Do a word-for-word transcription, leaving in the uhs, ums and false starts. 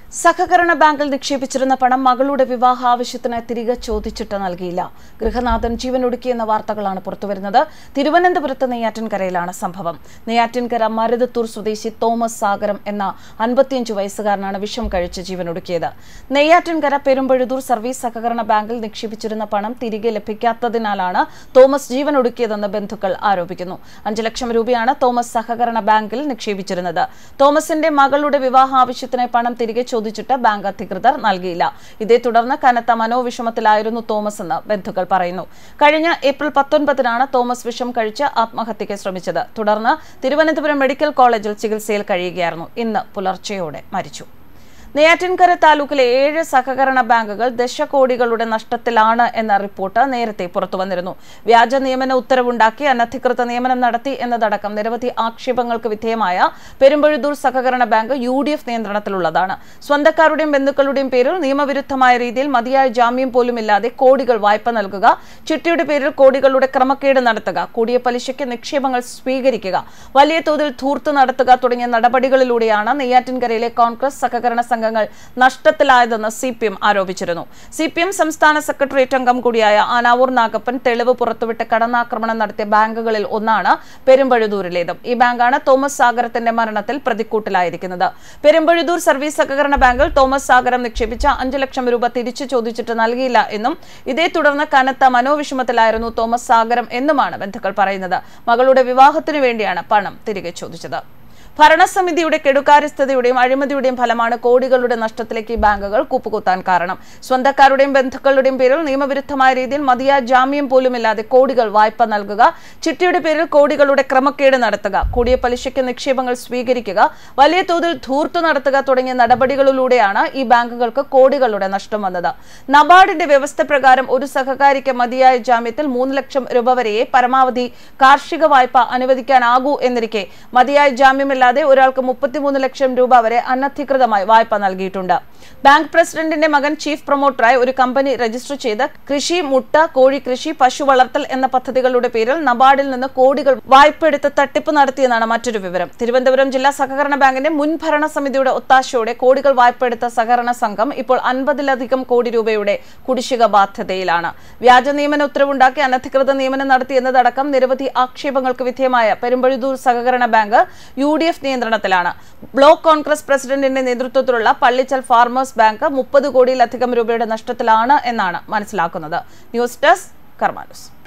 സഹകരണ ബാങ്കിൽ നിക്ഷേപിച്ചിരുന്ന പണം മകളുടെ വിവാഹ ആവശ്യത്തിന് തിരികെ ചോദിച്ചിട്ട് നൽകിയില്ല. ഗൃഹനാഥൻ ജീവനൊടുക്കിയെന്ന വാർത്തകളാണ് പുറത്തുവരുന്നത്. തിരുവനന്തപുരത്ത് നെയ്യാറ്റിൻകരയിലാണ് സംഭവം. നെയ്യാറ്റിൻകര മരുതത്തൂർ സ്വദേശി തോമസ് സാഗരം എന്ന അൻപത്തിയഞ്ച് വയസ്സുകാരനാണ് വിഷം കഴിച്ച് ജീവനൊടുക്കിയത്. നെയ്യാറ്റിൻകര പെരുമ്പഴുതൂർ സർവീസ് സഹകരണ ബാങ്കിൽ നിക്ഷേപിച്ചിരുന്ന പണം തിരികെ ലഭിക്കാത്തതിനാലാണ് തോമസ് ജീവനൊടുക്കിയതെന്ന് ബന്ധുക്കൾ ആരോപിക്കുന്നു. അഞ്ചു ലക്ഷം രൂപയാണ് തോമസ് സഹകരണ ബാങ്കിൽ നിക്ഷേപിച്ചിരുന്നത്. തോമസിന്റെ മകളുടെ വിവാഹ ആവശ്യത്തിന് പണം തിരികെ ചോദിച്ചിട്ട് ബാങ്ക് അധികൃതർ നൽകിയില്ല. ഇതേ തുടർന്ന് കനത്ത മനോവിഷമത്തിലായിരുന്നു തോമസ് എന്ന് ബന്ധുക്കൾ പറയുന്നു. കഴിഞ്ഞ ഏപ്രിൽ പത്തൊൻപതിനാണ് തോമസ് വിഷം കഴിച്ച് ആത്മഹത്യയ്ക്ക് ശ്രമിച്ചത്. തുടർന്ന് തിരുവനന്തപുരം മെഡിക്കൽ കോളേജിൽ ചികിത്സയിൽ കഴിയുകയായിരുന്നു. ഇന്ന് പുലർച്ചെയോടെ മരിച്ചു. നെയ്യാറ്റിൻകര താലൂക്കിലെ ഏഴ് സഹകരണ ബാങ്കുകൾ ദശകോടികളുടെ നഷ്ടത്തിലാണ് എന്ന റിപ്പോർട്ട് നേരത്തെ പുറത്തുവന്നിരുന്നു. വ്യാജ നിയമന ഉത്തരവുണ്ടാക്കി അനധികൃത നിയമനം നടത്തി എന്നതടക്കം നിരവധി ആക്ഷേപങ്ങൾക്ക് വിധേയമായ പെരുമ്പഴുതൂർ സഹകരണ ബാങ്ക് യു ഡി എഫ് നിയന്ത്രണത്തിലുള്ളതാണ്. സ്വന്തക്കാരുടെയും ബന്ധുക്കളുടെയും പേരിൽ നിയമവിരുദ്ധമായ രീതിയിൽ മതിയായ ജാമ്യം പോലുമില്ലാതെ കോടികൾ വായ്പ നൽകുക, ചിട്ടിയുടെ പേരിൽ കോടികളുടെ ക്രമക്കേട് നടത്തുക, കൂടിയ പലിശയ്ക്ക് നിക്ഷേപങ്ങൾ സ്വീകരിക്കുക, വലിയ തോതിൽ ധൂർത്ത് നടത്തുക തുടങ്ങിയ നടപടികളിലൂടെയാണ് നെയ്യാറ്റിൻകരയിലെ കോൺഗ്രസ് സഹകരണ സംഘങ്ങൾ നഷ്ടത്തിലായതെന്ന് സി പി എം ആരോപിച്ചിരുന്നു. സി പി എം സംസ്ഥാന സെക്രട്ടേറിയറ്റ് അംഗം കൂടിയായ ആനാവൂർ നാഗപ്പൻ തെളിവ് പുറത്തുവിട്ട് കടന്നാക്രമണം നടത്തിയ ബാങ്കുകളിൽ ഒന്നാണ് പെരുമ്പഴുതൂരിലേത്. ഈ ബാങ്കാണ് തോമസ് സാഗരത്തിന്റെ മരണത്തിൽ പ്രതിക്കൂട്ടിലായിരിക്കുന്നത്. പെരുമ്പഴുതൂർ സർവീസ് സഹകരണ ബാങ്കിൽ തോമസ് സാഗരം നിക്ഷേപിച്ച അഞ്ചു ലക്ഷം രൂപ തിരിച്ചു ചോദിച്ചിട്ട് നൽകിയില്ല എന്നും ഇതേ തുടർന്ന് കനത്ത മനോവിഷമത്തിലായിരുന്നു തോമസ് സാഗരം എന്നുമാണ് ബന്ധുക്കൾ പറയുന്നത്. മകളുടെ വിവാഹത്തിനു വേണ്ടിയാണ് പണം തിരികെ ചോദിച്ചത്. ഭരണസമിതിയുടെ കെടുകാര്യസ്ഥതയുടെയും അഴിമതിയുടെയും ഫലമാണ് കോടികളുടെ നഷ്ടത്തിലേക്ക് ബാങ്കുകൾ കൂപ്പുകുത്താൻ കാരണം. സ്വന്തക്കാരുടെയും ബന്ധുക്കളുടെയും പേരിൽ നിയമവിരുദ്ധമായ രീതിയിൽ മതിയായ ജാമ്യം പോലുമില്ലാതെ കോടികൾ വായ്പ നൽകുക, ചിട്ടിയുടെ പേരിൽ കോടികളുടെ ക്രമക്കേട് നടത്തുക, കൂടിയ പലിശയ്ക്ക് നിക്ഷേപങ്ങൾ സ്വീകരിക്കുക, വലിയ തോതിൽ ധൂർത്ത് നടത്തുക തുടങ്ങിയ നടപടികളിലൂടെയാണ് ഈ ബാങ്കുകൾക്ക് കോടികളുടെ നഷ്ടം വന്നത്. നബാർഡിന്റെ വ്യവസ്ഥ പ്രകാരം ഒരു സഹകാരിക്ക് മതിയായ ജാമ്യത്തിൽ മൂന്ന് ലക്ഷം രൂപ വരെയേ പരമാവധി കാർഷിക വായ്പ അനുവദിക്കാനാകൂ എന്നിരിക്കെ മതിയായ ജാമ്യമില്ലാതെ ഒരാൾക്ക് മുപ്പത്തിമൂന്ന് ലക്ഷം രൂപ വരെ അനധികൃതമായി വായ്പ നൽകിയിട്ടുണ്ട്. ബാങ്ക് പ്രസിഡന്റിന്റെ മകൻ ചീഫ് പ്രൊമോട്ടറായി ഒരു കമ്പനി രജിസ്റ്റർ ചെയ്ത് കൃഷി, മുട്ട, കോഴി കൃഷി, പശു വളർത്തൽ എന്ന പദ്ധതികളുടെ പേരിൽ നബാർഡിൽ നിന്ന് കോടികൾ വായ്പ എടുത്ത് തട്ടിപ്പ് നടത്തിയെന്നാണ് മറ്റൊരു വിവരം. തിരുവനന്തപുരം ജില്ലാ സഹകരണ ബാങ്കിന്റെ മുൻ ഭരണസമിതിയുടെ ഒത്താശയോടെ കോടികൾ വായ്പ എടുത്ത സഹകരണ സംഘം ഇപ്പോൾ അൻപതിലധികം കോടി രൂപയുടെ കുടിശ്ശിക ബാധ്യതയിലാണ്. വ്യാജ നിയമന ഉത്തരവുണ്ടാക്കി അനധികൃത നിയമനം നടത്തി എന്നതടക്കം നിരവധി ആക്ഷേപങ്ങൾക്ക് വിധേയമായ പെരുമ്പഴുതൂർ സഹകരണ ബാങ്ക് യു ഡി എഫ് നിയന്ത്രണത്തിലാണ്. ബ്ലോക്ക് കോൺഗ്രസ് പ്രസിഡന്റിന്റെ നേതൃത്വത്തിലുള്ള പള്ളിച്ചൽ ഫാർമേഴ്സ് ബാങ്ക് മുപ്പത് കോടിയിലധികം രൂപയുടെ നഷ്ടത്തിലാണ് എന്നാണ് മനസ്സിലാക്കുന്നത്. News desk Karma news.